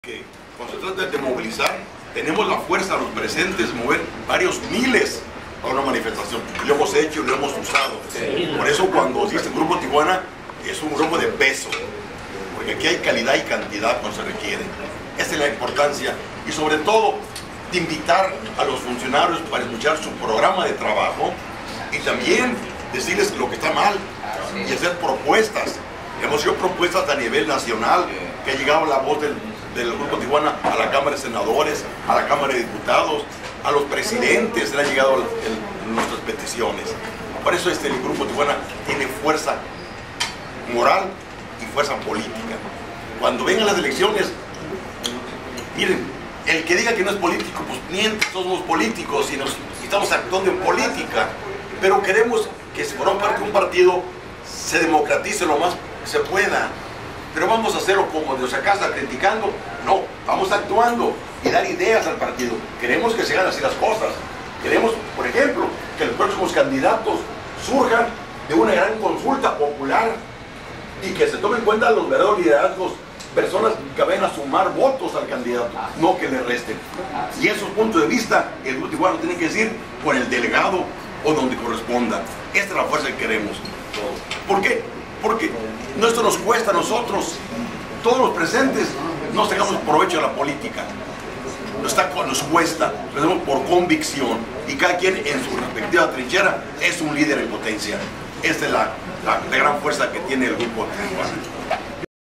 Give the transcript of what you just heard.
Que cuando se trata de movilizar, tenemos la fuerza, los presentes, de mover varios miles a una manifestación. Lo hemos hecho y lo hemos usado. Por eso cuando dice el Grupo Tijuana, es un grupo de peso, porque aquí hay calidad y cantidad cuando se requiere. Esa es la importancia, y sobre todo de invitar a los funcionarios para escuchar su programa de trabajo y también decirles lo que está mal y hacer propuestas. Hemos hecho propuestas a nivel nacional, que ha llegado la voz del Grupo Tijuana a la Cámara de Senadores, a la Cámara de Diputados, a los presidentes le han llegado nuestras peticiones. Por eso el Grupo Tijuana tiene fuerza moral y fuerza política. Cuando vengan las elecciones, miren, el que diga que no es político, pues miente, todos somos políticos y estamos actuando en política, pero queremos que si forma parte de un partido se democratice lo más que se pueda. Pero vamos a hacerlo como de nuestra casa, criticando. No, vamos actuando y dar ideas al partido. Queremos que se hagan así las cosas. Queremos, por ejemplo, que los próximos candidatos surjan de una gran consulta popular y que se tomen en cuenta los verdaderos liderazgos, personas que vayan a sumar votos al candidato, no que le resten. Y esos puntos de vista, el Grupo Tijuana tiene que decir con el delegado o donde corresponda. Esta es la fuerza que queremos. ¿Por qué? Porque esto nos cuesta a nosotros, todos los presentes, no sacamos provecho de la política. Nos cuesta, lo hacemos por convicción y cada quien en su respectiva trinchera es un líder en potencia. Esta es la gran fuerza que tiene el Grupo Tijuana.